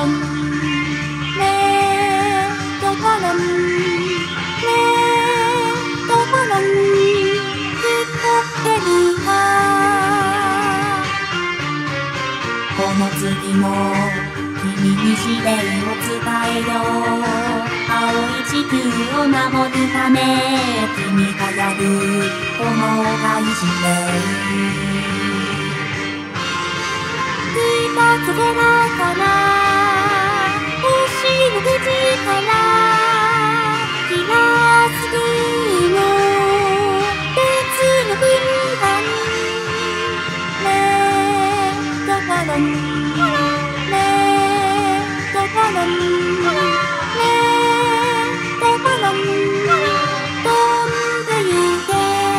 ろんねえところんねえところん聞こえるかこの次も君に指令を伝えよう青い地球を守るため君がやるこの大指令空から星の口からキラスグの別の分断ねえところんねえところんねえところん飛んでゆけ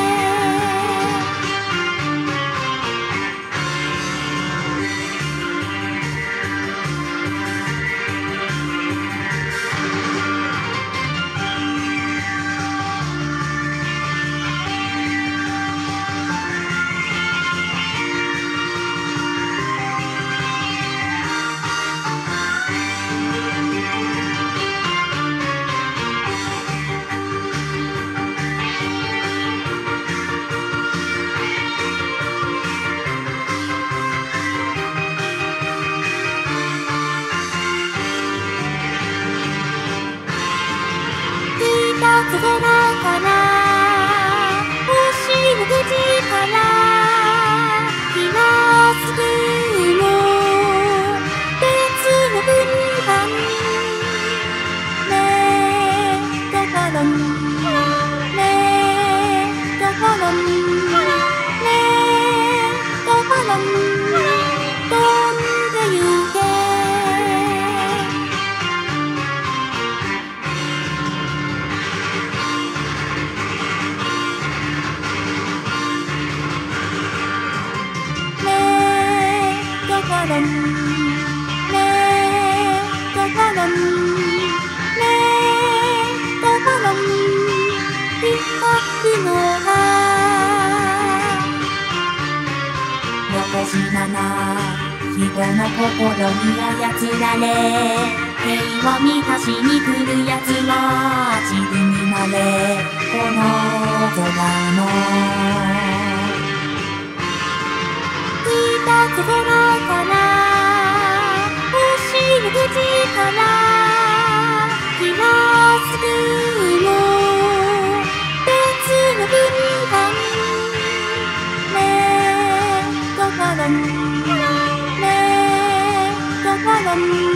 空から星の口からキラスグの別の分断ねえところんねえところんねえところん飛んでゆけねえところんねえところん光るのが横島な人の心に操られ平和満たしに来るやつは自分になれこの空の空から星の口からキラスグの別の分断ねえところんねえところん